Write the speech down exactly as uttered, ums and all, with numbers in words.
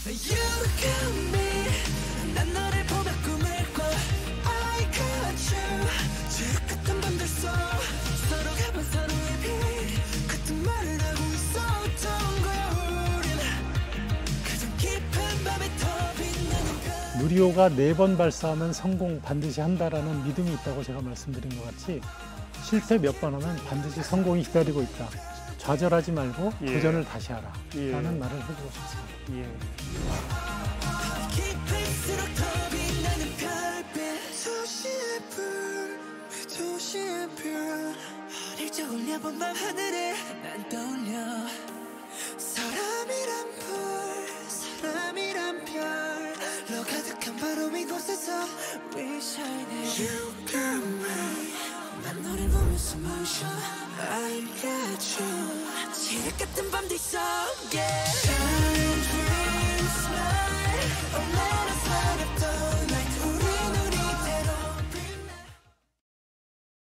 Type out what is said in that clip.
You got me. 난 너를 보며 꿈을 꿔. I got you. 쭉 같은 밤들 속 서로가 본 서로의 빛 같은 말을 하고 있었던 거야. 우린 가장 깊은 밤에 더 빛나는 별. 누리호가 네 번 발사하면 성공 반드시 한다라는 믿음이 있다고 제가 말씀드린 것 같이 실패 몇 번 하면 반드시 성공이 기다리고 있다. 좌절하지 말고 예. 도전을 다시 하라 예. 라는 말을 해주고 싶습니다. 예. 깊을수록 더 빛나는 별빛 도시의 불 도시의 별 어릴 적 올려본 밤 하늘에 난 떠올려 사람이란 불 사람이란 별로 가득한 바로 이곳에서 We shine You got me 난 너를 보면서 멈춰 I got you 지륵 같은 밤들 속에